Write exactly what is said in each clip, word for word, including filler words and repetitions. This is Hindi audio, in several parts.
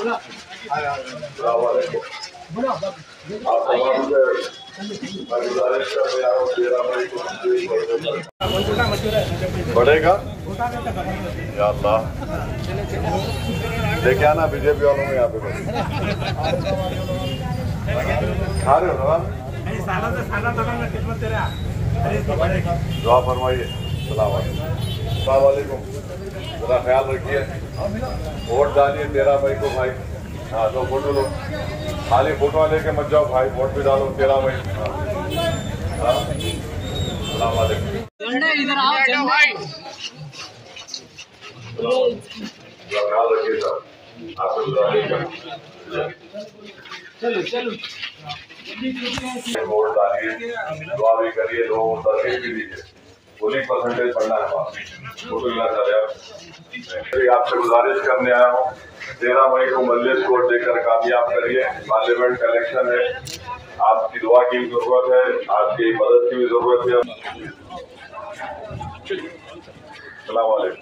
बढ़ेगा या अल्लाह। लेके आना बीजेपी वालों में यहाँ पे खा रहे हो ना, दुआ फरमाइए। सलाम वालेकुम, जरा ख्याल रखिए, वोट डालिए तेरह मई को भाई। हाँ दो फोटो लो, खाली फोटो लेके मत जाओ भाई, वोट भी डालो तेरह मई। हाँ सलाम वालेकुम। ख्याल रखिए सर, आपको चलो चलो वोट डालिए, दुआ भी करिए, लोगों को तरकीब भी दीजिए। गोली परसेंटेज बढ़ना है बात, फोटो मिला चले। आपसे गुजारिश करने आया हूँ, तेरह मई को मजलिस को देकर कामयाब करिए। पार्लियामेंट का इलेक्शन है, आपकी दुआ की भी जरूरत है, आपकी मदद की भी जरूरत है। सलाम वालेकुम।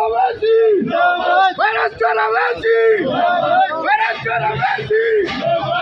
Buenas